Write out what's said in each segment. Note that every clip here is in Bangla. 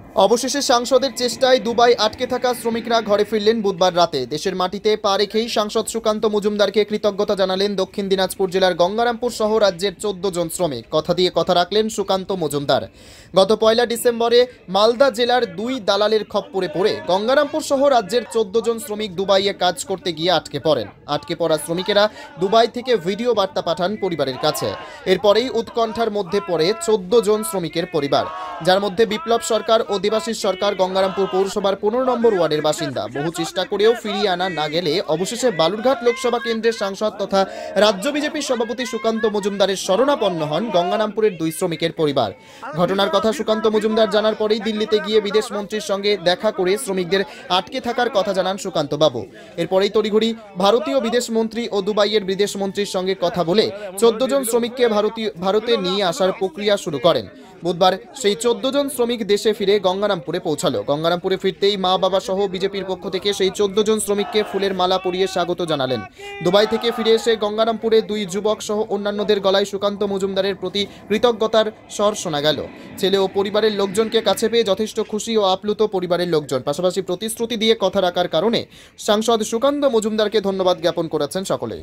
অবশেষে সাংসদের চেষ্টায় দুবাই আটকে থাকা শ্রমিকরা ঘরে ফিরলেন বুধবার রাতে। দেশের মাটিতে পা রেখেই সাংসদ সুকান্ত মজুমদারকে কৃতজ্ঞতা জানালেন দক্ষিণ দিনাজপুর জেলার গঙ্গারামপুর সহ রাজ্যের 14 জন শ্রমিক। কথা দিয়ে কথা রাখলেন সুকান্ত মজুমদার। গত 1 ডিসেম্বরে মালদা জেলার 2 দালালের খপ্পরে পড়ে গঙ্গারামপুর সহ রাজ্যের 14 জন শ্রমিক দুবাইয়ে কাজ করতে গিয়ে আটকে পড়েন। আটকে পড়া শ্রমিকেরা দুবাই থেকে ভিডিও বার্তা পাঠান পরিবারের কাছে। এরপরেই উৎকণ্ঠার মধ্যে পড়ে 14 জন শ্রমিকের পরিবার, যার মধ্যে বিপ্লব সরকার ও দেবাশিস সরকার গঙ্গারামপুর পৌরসভার 15 নম্বর ওয়ার্ডের বাসিন্দা। বহু চেষ্টা করেও ফিরিয়ে আনা না গেলে অবশেষে বালুরঘাট লোকসভা কেন্দ্রের সাংসদ তথা রাজ্য বিজেপির সভাপতি সুকান্ত মজুমদারের শরণাপন্ন হন গঙ্গারামপুরের 2 শ্রমিকের পরিবার। ঘটনার কথা সুকান্ত মজুমদার জানার পরেই দিল্লিতে গিয়ে বিদেশ মন্ত্রীর সঙ্গে দেখা করে শ্রমিকদের আটকে থাকার কথা জানান সুকান্ত বাবু। এরপরেই তড়িঘড়ি ভারতীয় বিদেশ মন্ত্রী ও দুবাইয়ের বিদেশ মন্ত্রীর সঙ্গে কথা বলে 14 জন শ্রমিককে ভারতে নিয়ে আসার প্রক্রিয়া শুরু করেন। বুধবার সেই 14 জন শ্রমিক দেশে ফিরে গঙ্গারামপুরে পৌঁছালো। গঙ্গারামপুরে ফিরতেই মা বাবা সহ বিজেপির পক্ষ থেকে সেই 14 জন শ্রমিককে ফুলের মালা পরিয়ে স্বাগত জানালেন। দুবাই থেকে ফিরে এসে গঙ্গারামপুরে 2 যুবক সহ অন্যান্যদের গলায় সুকান্ত মজুমদারের প্রতি কৃতজ্ঞতার স্বর শোনা গেল। ছেলে ও পরিবারের লোকজনকে কাছে পেয়ে যথেষ্ট খুশি ও আপ্লুত পরিবারের লোকজন। পাশাপাশি প্রতিশ্রুতি দিয়ে কথা রাখার কারণে সাংসদ সুকান্ত মজুমদারকে ধন্যবাদ জ্ঞাপন করেছেন সকলেই।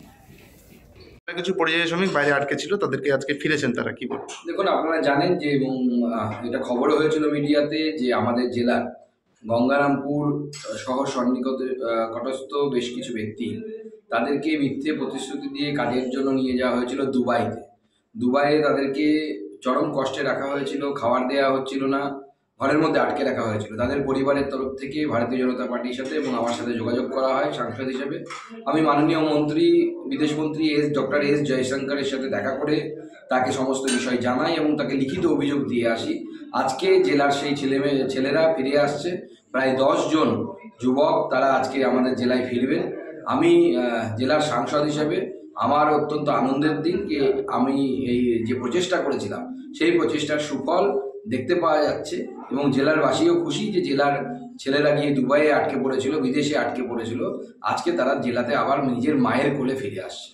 কিছু পরিযায়ী শ্রমিক বাইরে আটকে ছিল, তাদেরকে আজকে ফিরেছেন, তারা কি বলবেন? দেখুন, আপনারা জানেন যে এবং এটা খবরও হয়েছিল মিডিয়াতে যে আমাদের জেলার গঙ্গারামপুর শহর সন্নিকটস্থ বেশ কিছু ব্যক্তি তাদেরকে মিথ্যে প্রতিশ্রুতি দিয়ে কাজের জন্য নিয়ে যাওয়া হয়েছিল দুবাইয়ে তাদেরকে চরম কষ্টে রাখা হয়েছিল, খাবার দেওয়া হচ্ছিল না, ঘরের মধ্যে আটকে রাখা হয়েছিল। তাদের পরিবারের তরফ থেকে ভারতীয় জনতা পার্টির সাথে এবং আমার সাথে যোগাযোগ করা হয় সাংসদ হিসেবে। আমি মাননীয় মন্ত্রী, বিদেশমন্ত্রী ডক্টর এস জয়শঙ্করের সাথে দেখা করে তাকে সমস্ত বিষয় জানাই এবং তাকে লিখিত অভিযোগ দিয়ে আসি। আজকে জেলার সেই ছেলেরা ফিরে আসছে, প্রায় 10 জন যুবক, তারা আজকে আমাদের জেলায় ফিরবেন। আমি জেলার সাংসদ হিসেবে আমার অত্যন্ত আনন্দের দিন যে আমি এই যে প্রচেষ্টা করেছিলাম সেই প্রচেষ্টার সুফল দেখতে পাওয়া যাচ্ছে এবং জেলার বাসীও খুশি যে জেলার ছেলেরা গিয়ে দুবাইয়ে আটকে পড়েছিল, বিদেশে আটকে পড়েছিল, আজকে তারা জেলাতে আবার নিজের মায়ের কোলে ফিরে আসছে।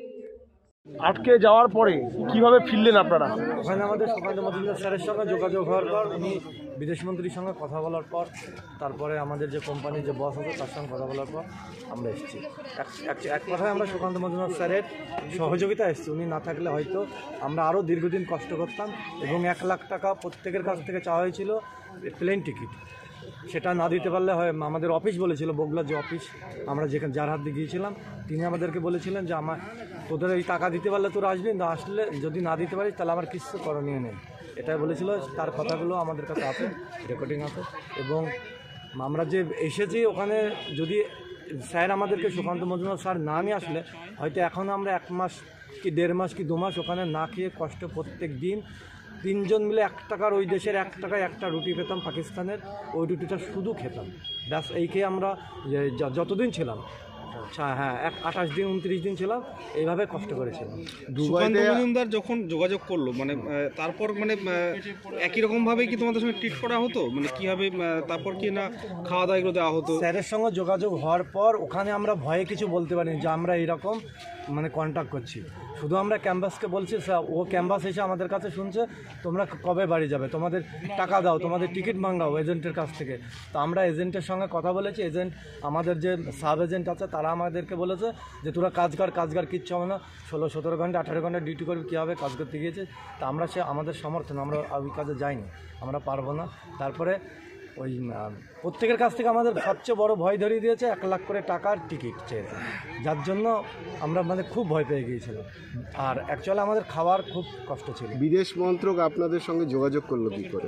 আটকে যাওয়ার পরে কিভাবে ফিরলেন আপনারা? ওখানে আমাদের সুকান্ত মজুমদার স্যারের সঙ্গে যোগাযোগ হওয়ার পর, উনি বিদেশমন্ত্রীর সঙ্গে কথা বলার পর, তারপরে আমাদের যে কোম্পানির যে বস আছে তার সঙ্গে কথা বলার পর আমরা এসেছি। এক কথায় আমরা সুকান্ত মজুমদার স্যারের সহযোগিতা এসেছি। উনি না থাকলে হয়তো আমরা আরও দীর্ঘদিন কষ্ট করতাম এবং 1 লাখ টাকা প্রত্যেকের কাছ থেকে চাওয়া হয়েছিল প্লেন টিকিট। সেটা না দিতে পারলে হয়, আমাদের অফিস বলেছিল, বগুড়ার যে অফিস আমরা যেখানে যার হাত দিয়ে গিয়েছিলাম, তিনি আমাদেরকে বলেছিলেন যে তোদের এই টাকা দিতে পারলে তোরা আসবি, না আসলে যদি না দিতে পারিস তাহলে আমার কিছু করণীয় নেই, এটাই বলেছিল। তার কথাগুলো আমাদের কাছে আছে, রেকর্ডিং আছে। এবং আমরা যে এসেছি ওখানে, যদি স্যার আমাদেরকে সুকান্ত মজুমদার স্যার না নিয়ে আসলে হয়তো এখন আমরা 1 মাস কি 1.5 মাস কি 2 মাস ওখানে না খেয়ে কষ্ট প্রত্যেক দিন 3 জন মিলে 1 টাকার, ওই দেশের 1 টাকায় একটা রুটি পেতাম পাকিস্তানের, ওই রুটিটা শুধু খেতাম ব্যাস। এই খেয়ে আমরা যতদিন ছিলাম, হ্যাঁ 28 দিন 29 দিন ছিলাম, এইভাবে কষ্ট করেছিলাম। সুকান্ত মজুমদার যখন যোগাযোগ করলো, মানে তারপর মানে একই রকমভাবেই কি তোমাদের সঙ্গে ট্রিট করা হতো? মানে কীভাবে তারপর কি না খাওয়া দাওয়া এগুলো দেওয়া হতো? স্যারের সঙ্গে যোগাযোগ হওয়ার পর ওখানে আমরা ভয়ে কিছু বলতে পারিনি যে আমরা এইরকম মানে কন্ট্যাক্ট করছি। শুধু আমরা ক্যাম্পাসকে বলছি, ও ক্যাম্পাস এসে আমাদের কাছে শুনছে তোমরা কবে বাড়ি যাবে, তোমাদের টাকা দাও, তোমাদের টিকিট মাঙ্গাও এজেন্টের কাছ থেকে। তো আমরা এজেন্টের সঙ্গে কথা বলেছি। এজেন্ট, আমাদের যে সাব এজেন্ট আছে, তারা আমাদেরকে বলেছে যে তোরা কাজ কর, কিচ্ছু হবে না, 16-17 ঘন্টা 18 ঘন্টা ডিউটি করবি, কী হবে, কাজ করতে গিয়েছে। তা আমরা আমাদের সমর্থন, আমরা ওই কাজে যাইনি, আমরা পারবো না। তারপরে ওই প্রত্যেকের কাছ থেকে আমাদের সবচেয়ে বড় ভয় ধরিয়ে দিয়েছে, 1 লাখ করে টাকার টিকিট চেয়েছে, যার জন্য আমরা খুব ভয় পেয়ে গিয়েছিলাম। আর অ্যাকচুয়ালি আমাদের খাওয়ার খুব কষ্ট ছিল। বিদেশ মন্ত্রক আপনাদের সঙ্গে যোগাযোগ করলো কী করে?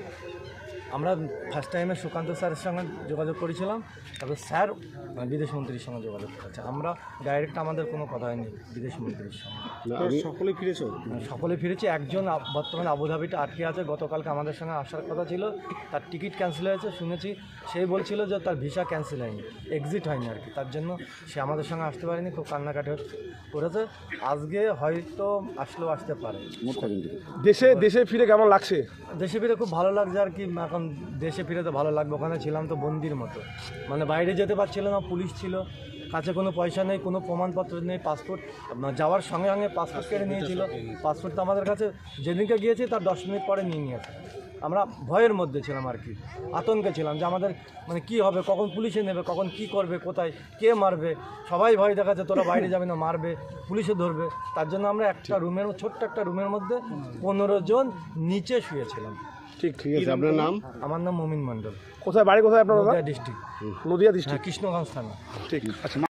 আমরা ফার্স্ট টাইমে সুকান্ত স্যারের সঙ্গে যোগাযোগ করেছিলাম, তারপর স্যার বিদেশ মন্ত্রীর সঙ্গে যোগাযোগ করেছে। আমরা ডাইরেক্ট, আমাদের কোনো কথা হয়নি বিদেশ মন্ত্রীর সঙ্গে। সকলে ফিরেছ? সকলে ফিরেছি। একজন বর্তমানে আবুধাবিতে আটকে আছে, গতকালকে আমাদের সঙ্গে আসার কথা ছিল, তার টিকিট ক্যান্সেল হয়েছে শুনেছি। সেই বলছিল যে তার ভিসা ক্যান্সেল হয়নি, এক্সিট হয়নি আর কি, তার জন্য সে আমাদের সঙ্গে আসতে পারেনি, খুব কান্নাকাটি করেছে। আজকে হয়তো আসলেও আসতে পারে। দেশে ফিরে কেমন লাগছে? দেশে ফিরে খুব ভালো লাগছে আর কি। এখন দেশে ফিরে তো ভালো লাগবে, ওখানে ছিলাম তো বন্দির মতো, মানে বাইরে যেতে পারছিল না, পুলিশ ছিল, কাছে কোনো পয়সা নেই, কোনো প্রমাণপত্র নেই, পাসপোর্ট যাওয়ার সঙ্গে সঙ্গে পাসপোর্ট কেড়ে নিয়েছিল। পাসপোর্ট তো আমাদের কাছে যেদিনকে গিয়েছি তার 10 মিনিট পরে নিয়ে নিয়েছে। আমরা ভয়ের মধ্যে ছিলাম আর কি, আতঙ্কে ছিলাম যে আমাদের মানে কী হবে, কখন পুলিশে নেবে, কখন কি করবে, কোথায় কে মারবে, সবাই ভয় দেখাচ্ছে তোরা বাইরে যাবে না, মারবে, পুলিশে ধরবে। তার জন্য আমরা একটা রুমের, ছোট্ট একটা রুমের মধ্যে 15 জন নিচে শুয়েছিলাম। ঠিক আছে, আপনার নাম? আমার নাম মমিন মণ্ডল। কোথায় বাড়ি, কোথায় আপনার? নদিয়া ডিস্ট্রিক্ট, নদিয়া ডিস্ট্রিক্ট, কৃষ্ণগঞ্জ থানা। ঠিক আছে।